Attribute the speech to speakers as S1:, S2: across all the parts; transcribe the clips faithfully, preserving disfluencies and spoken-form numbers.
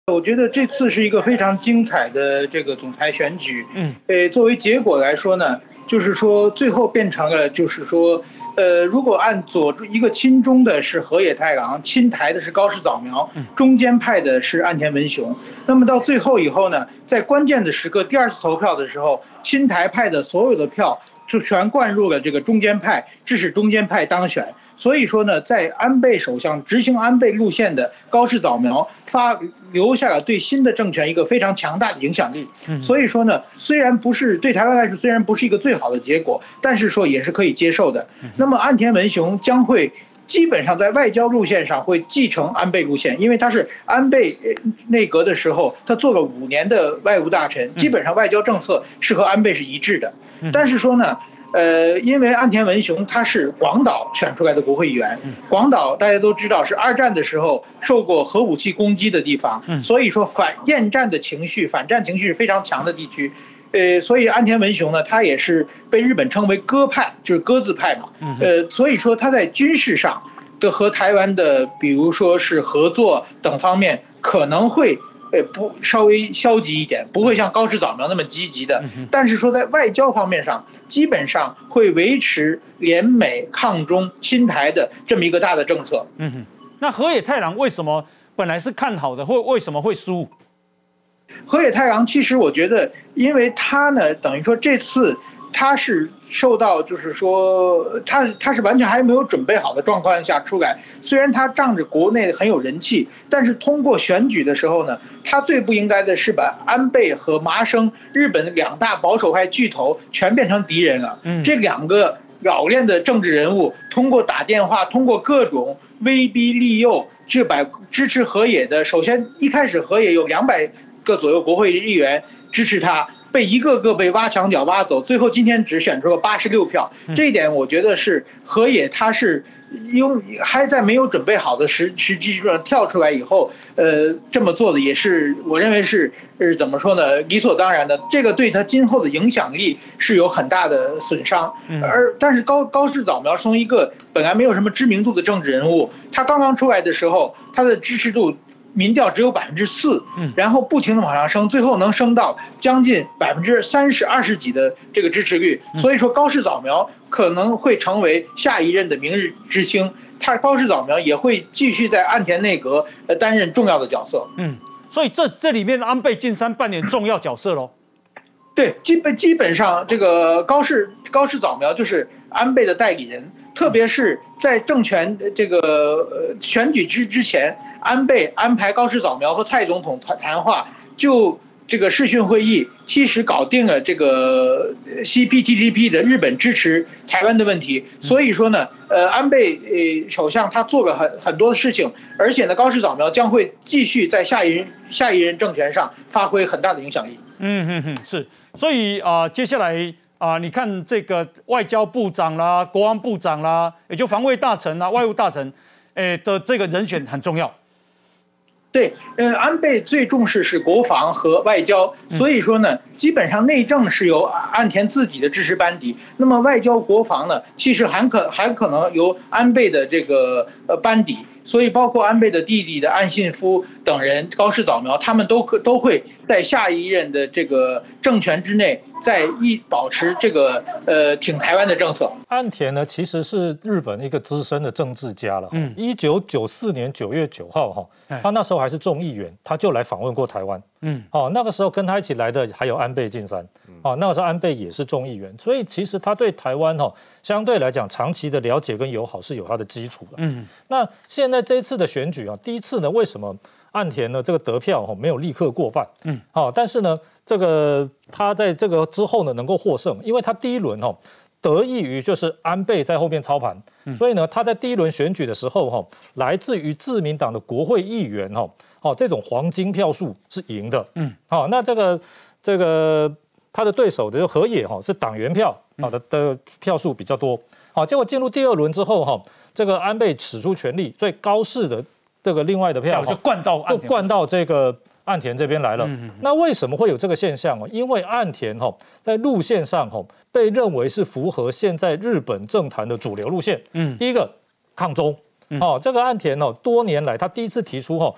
S1: 我觉得这次是一个非常精彩的这个总裁选举。嗯，呃，作为结果来说呢，就是说最后变成了，就是说，呃，如果按左一个亲中的是河野太郎，亲台的是高市早苗，中间派的是岸田文雄。那么到最后以后呢，在关键的时刻，第二次投票的时候，亲台派的所有的票就全灌入了这个中间派，致使中间派当选。所以说呢，在安倍首相执行安倍路线的高市早苗发留下了对新的政权一个非常强大的影响力。所以说呢，虽然不是对台湾来说，虽然不是一个最好的结果，但是说也是可以接受的。那么岸田文雄将会基本上在外交路线上会继承安倍路线，因为他是安倍内阁的时候，他做了五年的外务大臣，基本上外交政策是和安倍是一致的。但是说呢，呃，因为岸田文雄他是广岛选出来的国会议员，广岛大家都知道是二战的时候受过核武器攻击的地方，所以说反厌战的情绪、反战情绪是非常强的地区。呃，所以岸田文雄呢，他也是被日本称为鸽派，就是鸽子派嘛。呃，所以说他在军事上的和台湾的，比如说是合作等方面，可能会呃不稍微消极一点，不会像高市早苗那么积极的。但是说在外交方面上，基本上会维持联美抗中亲台的这么一个大的政策。
S2: 嗯哼，那河野太郎为什么本来是看好的，或为什么会输？
S1: 河野太郎其实我觉得，因为他呢，等于说这次他是受到，就是说他他是完全还没有准备好的状况下出来。虽然他仗着国内很有人气，但是通过选举的时候呢，他最不应该的是把安倍和麻生日本两大保守派巨头全变成敌人了。嗯，这两个老练的政治人物通过打电话，通过各种威逼利诱，去把支持河野的。首先一开始河野有两百个左右国会议员支持他，被一个个被挖墙脚挖走，最后今天只选出了八十六票。这一点我觉得是河野他是用还在没有准备好的时时机上跳出来以后，呃，这么做的也是我认为是是怎么说呢，理所当然的。这个对他今后的影响力是有很大的损伤。而但是高高市早苗从一个本来没有什么知名度的政治人物，他刚刚出来的时候，他的支持度民调只有百分之四，然后不停的往上升，最后能升到将近百分之三十二十几的这个支持率。所以说高市早苗可能会成为下一任的明日之星，他高市早苗也会继续在岸田内阁呃担任重要的角色。
S2: 嗯，所以这这里面安倍晋三扮演重要角色喽。
S1: 对，基本基本上这个高市高市早苗就是安倍的代理人，特别是在政权这个呃选举之之前，安倍安排高市早苗和蔡总统谈谈话，就这个视讯会议，其实搞定了这个 C P T P P 的日本支持台湾的问题。所以说呢，呃，安倍呃首相他做了很很多的事情，而且呢，高市早苗将会继续在下一任下一任政权上发挥很大的影响力。
S2: 嗯哼哼，是，所以啊、呃，接下来啊、呃，你看这个外交部长啦、国安部长啦，也就防卫大臣啦、外务大臣，诶的这个人选很重要。
S1: 对，呃，安倍最重视是国防和外交，所以说呢，基本上内政是由岸田自己的支持班底，那么外交国防呢，其实还可还可能由安倍的这个呃班底，所以包括安倍的弟弟的岸信夫等人，高市早苗，他们都可都会在下一任的这个政权之内，在一保持这个呃挺台湾的政策。
S3: 岸田呢，其实是日本一个资深的政治家了。嗯，一九九四年九月九号哈，他那时候还是众议员，他就来访问过台湾。嗯，哦，那个时候跟他一起来的还有安倍晋三。哦，那个时候安倍也是众议员，所以其实他对台湾哈相对来讲长期的了解跟友好是有他的基础的。嗯，那现在这一次的选举啊，第一次呢，为什么岸田呢这个得票哈没有立刻过半？嗯，好，但是呢，这个他在这个之后呢能够获胜，因为他第一轮哈得益于就是安倍在后面操盘，所以呢他在第一轮选举的时候哈，来自于自民党的国会议员哈，哦这种黄金票数是赢的。嗯，好，那这个这个。他的对手的河野哈是党员票好的的票数比较多，好，结果进入第二轮之后哈，这个安倍使出全力，所以高市的这个另外的票
S2: 就灌到
S3: 就灌到这个岸田这边来了。嗯、那为什么会有这个现象哦？因为岸田哈在路线上哈被认为是符合现在日本政坛的主流路线。嗯，第一个抗中，哦，这个岸田哦多年来他第一次提出哈。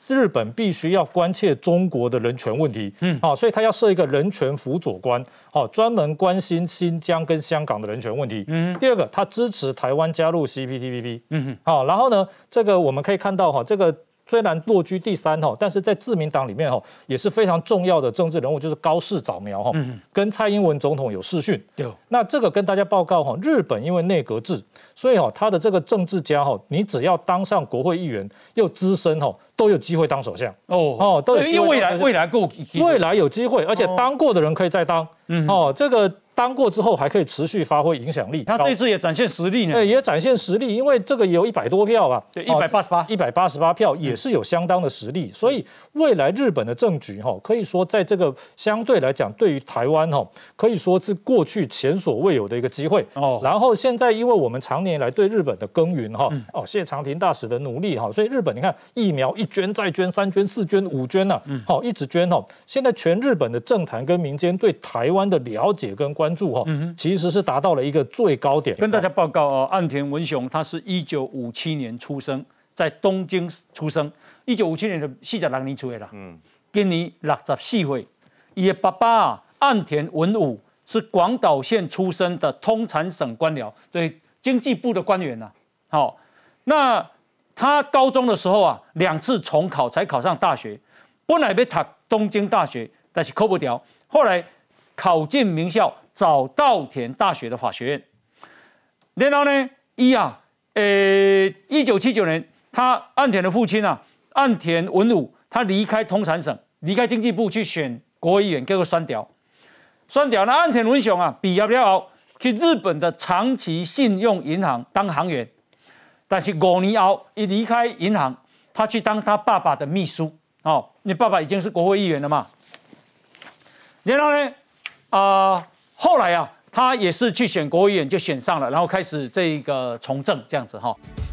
S3: 日本必须要关切中国的人权问题，嗯，好，所以他要设一个人权辅佐官，好，专门关心新疆跟香港的人权问题。嗯，第二个，他支持台湾加入 C P T P P， 嗯哼，好，然后呢，这个我们可以看到哈，这个。虽然落居第三哈，但是在自民党里面哈也是非常重要的政治人物，就是高市早苗哈，跟蔡英文总统有视讯。对，那这个跟大家报告哈，日本因为内阁制，所以哈他的这个政治家哈，你只要当上国会议员又资深哈，都有机会当首相。哦哦，都有机会。
S2: 因为未来未来够，
S3: 未来有机会，而且当过的人可以再当。嗯，哦，这个。当过之后还可以持续发挥影响力，
S2: 他这次也展现实力呢，
S3: 对，也展现实力，因为这个也有一百多票啊，
S2: 对，一百八十八，
S3: 一百八十八票也是有相当的实力，所以未来日本的政局哈，可以说在这个相对来讲，对于台湾哈，可以说是过去前所未有的一个机会哦。然后现在因为我们常年来对日本的耕耘哈，哦，谢长廷大使的努力哈，所以日本你看疫苗一捐再捐，三捐四捐五捐呐，好一直捐哈，现在全日本的政坛跟民间对台湾的了解跟关注哈，其实是达到了一个最高点。
S2: 跟大家报告哦，岸田文雄他是一九五七年出生，在东京出生。一九五七年的四十六年出的啦，嗯，今年六十四岁。伊的爸爸啊，岸田文武是广岛县出生的通产省官僚，对经济部的官员呐、啊。好、哦，那他高中的时候啊，两次重考才考上大学，本来要读东京大学，但是考不掉，后来考进名校。早稻田大学的法学院，然后呢，一啊，呃，一九七九年，他岸田的父亲啊，岸田文武，他离开通产省，离开经济部去选国会议员，叫做酸条。酸条，那岸田文雄啊，毕业了后去日本的长崎信用银行当行员，但是五年后一离开银行，他去当他爸爸的秘书。哦，你爸爸已经是国会议员了嘛？然后呢，啊、呃。后来啊，他也是去选国会议员，就选上了，然后开始这个从政这样子哈。